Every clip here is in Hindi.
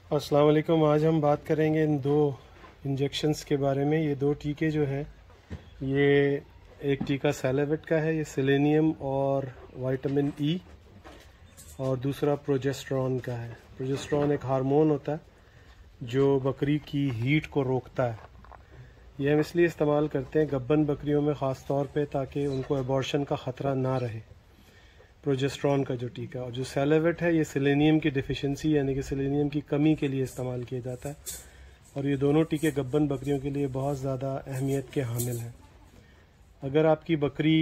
अस्सलाम वालेकुम। आज हम बात करेंगे इन दो इंजेक्शंस के बारे में। ये दो टीके जो हैं, ये एक टीका सैलेवेट का है, ये सेलेनियम और विटामिन ई, और दूसरा प्रोजेस्टेरॉन का है। प्रोजेस्टेरॉन एक हार्मोन होता है जो बकरी की हीट को रोकता है। ये हम इसलिए इस्तेमाल करते हैं गब्बन बकरियों में ख़ास तौर पे, ताकि उनको एबॉर्शन का ख़तरा ना रहे। प्रोजेस्टेरॉन का जो टीका, और जो सैलेवेट है, ये सेलेनियम की डिफिशिएंसी यानी कि सेलेनियम की कमी के लिए इस्तेमाल किया जाता है। और ये दोनों टीके गब्बन बकरियों के लिए बहुत ज़्यादा अहमियत के हामिल हैं। अगर आपकी बकरी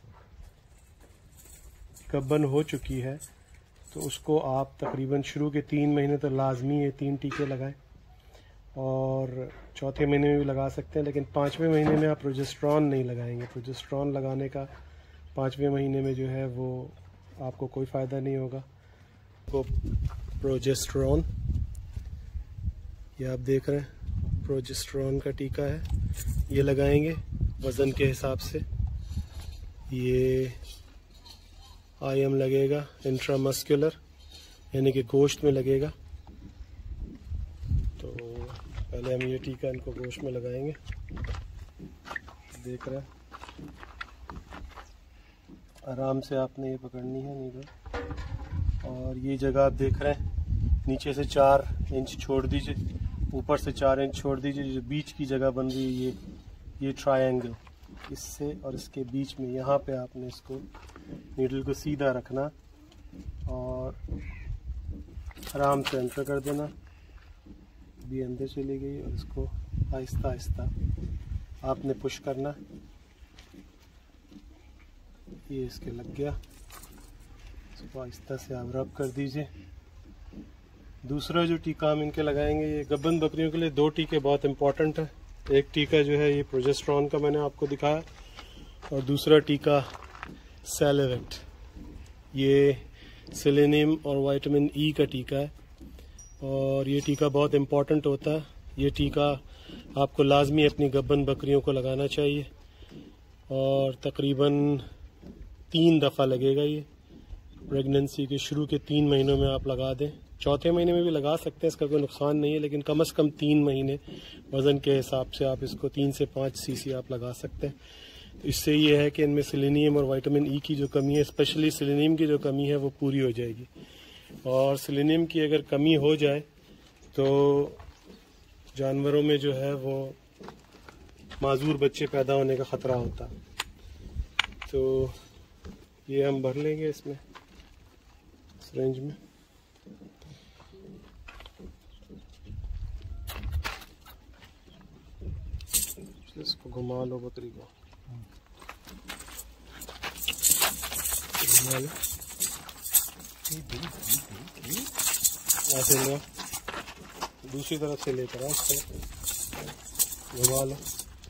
गब्बन हो चुकी है तो उसको आप तकरीबन शुरू के 3 महीने तो लाजमी ये 3 टीके लगाएं, और चौथे महीने में भी लगा सकते हैं, लेकिन 5वें महीने में आप प्रोजेस्टेरॉन नहीं लगाएंगे। प्रोजेस्टेरॉन लगाने का 5वें महीने में जो है वो आपको कोई फ़ायदा नहीं होगा। तो प्रोजेस्टेरॉन, ये आप देख रहे हैं, प्रोजेस्टेरॉन का टीका है, ये लगाएंगे वज़न के हिसाब से। ये IM लगेगा, इंट्रामस्कुलर यानी कि गोश्त में लगेगा। तो पहले हम ये टीका इनको गोश्त में लगाएंगे। देख रहे हैं, आराम से आपने ये पकड़नी है नीडल, और ये जगह आप देख रहे हैं, नीचे से 4 इंच छोड़ दीजिए, ऊपर से 4 इंच छोड़ दीजिए। जो बीच की जगह बन रही है ये ट्रायंगल, इससे और इसके बीच में यहाँ पे आपने इसको नीडल को सीधा रखना और आराम से एंटर कर देना। भी अंदर चली गई, और इसको आहिस्ता आहिस्ता आपने पुश करना। ये इसके लग गया, इसको आहिस्ता से आप रब कर दीजिए। दूसरा जो टीका हम इनके लगाएंगे, ये गब्बन बकरियों के लिए 2 टीके बहुत इंपॉर्टेंट है। एक टीका जो है ये प्रोजेस्टेरॉन का मैंने आपको दिखाया, और दूसरा टीका सैलेवेट, ये सेलेनियम और विटामिन ई का टीका है, और ये टीका बहुत इंपॉर्टेंट होता है। ये टीका आपको लाजमी अपनी गब्बन बकरियों को लगाना चाहिए, और तकरीबन 3 दफ़ा लगेगा। ये प्रेगनेंसी के शुरू के 3 महीनों में आप लगा दें, चौथे महीने में भी लगा सकते हैं, इसका कोई नुकसान नहीं है, लेकिन कम से कम 3 महीने वज़न के हिसाब से आप इसको 3 से 5 सीसी आप लगा सकते हैं। तो इससे ये है कि इनमें सेलेनियम और विटामिन ई की जो कमी है, स्पेशली सेलेनियम की जो कमी है, वो पूरी हो जाएगी। और सेलेनियम की अगर कमी हो जाए तो जानवरों में जो है वो माजूर बच्चे पैदा होने का ख़तरा होता है। तो ये हम भर लेंगे इसमें, इस रेंज में। इसको घुमा लो, बकरी को घुमा लो, ऐसे लो, दूसरी तरफ से लेकर आओ, घुमा लो।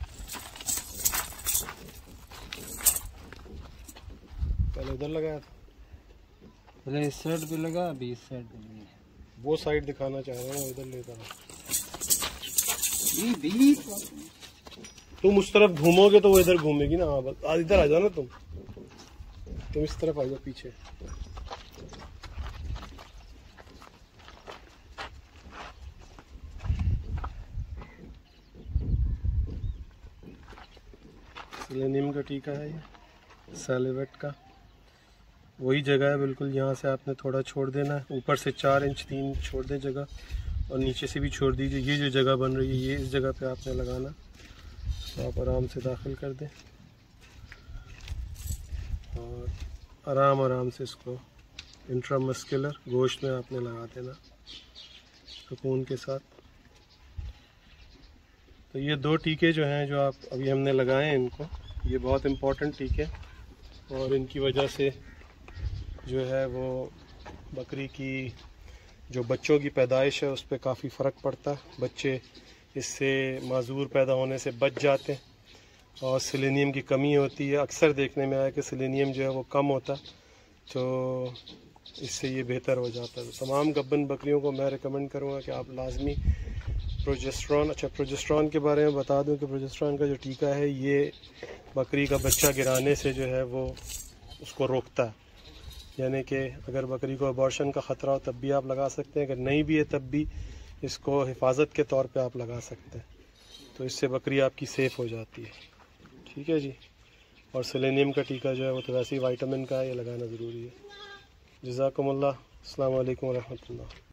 पहले उधर लगाया था, पहले इस साइड पे लगा, अभी इस साइड पे नहीं है। वो साइड दिखाना चाह रहा हूँ, उधर लेकर आओ। तुम उस तरफ घूमोगे तो वो इधर घूमेगी ना। हाँ, बस आज इधर आ जाओ ना, तुम इस तरफ आ जाओ पीछे। सेलेनियम का टीका है ये, सैलेवेट का। वही जगह है बिल्कुल, यहाँ से आपने थोड़ा छोड़ देना है, ऊपर से 4 इंच 3 इंच छोड़ दें जगह, और नीचे से भी छोड़ दीजिए। ये जो जगह बन रही है, ये इस जगह पे आपने लगाना, तो आप आराम से दाखिल कर दें, और आराम से इसको इंट्रामस्कुलर गोश्त में आपने लगा देना सुकून के साथ। तो ये 2 टीके जो हैं, जो आप अभी हमने लगाए हैं इनको, ये बहुत इम्पोर्टेंट टीके, और इनकी वजह से जो है वो बकरी की जो बच्चों की पैदाइश है उस पर काफ़ी फ़र्क पड़ता है। बच्चे इससे माजूर पैदा होने से बच जाते हैं, और सेलेनियम की कमी होती है। अक्सर देखने में आया कि सेलेनियम जो है वो कम होता, तो इससे ये बेहतर हो जाता है। तो तमाम गब्बन बकरियों को मैं रिकमेंड करूँगा कि आप लाजमी प्रोजेस्टेरॉन, अच्छा प्रोजेस्टेरॉन के बारे में बता दूं कि प्रोजेस्टेरॉन का जो टीका है, ये बकरी का बच्चा गिराने से जो है वो उसको रोकता है। यानी कि अगर बकरी को अबॉर्शन का ख़तरा हो तब भी आप लगा सकते हैं, अगर नहीं भी है तब भी इसको हिफाजत के तौर पे आप लगा सकते हैं, तो इससे बकरी आपकी सेफ़ हो जाती है। ठीक है जी। और सेलेनियम का टीका जो है वो तो वैसे ही विटामिन का है, ये लगाना ज़रूरी है। जज़ाकुमुल्लाह। अस्सलाम वालेकुम व रहमतुल्लाह।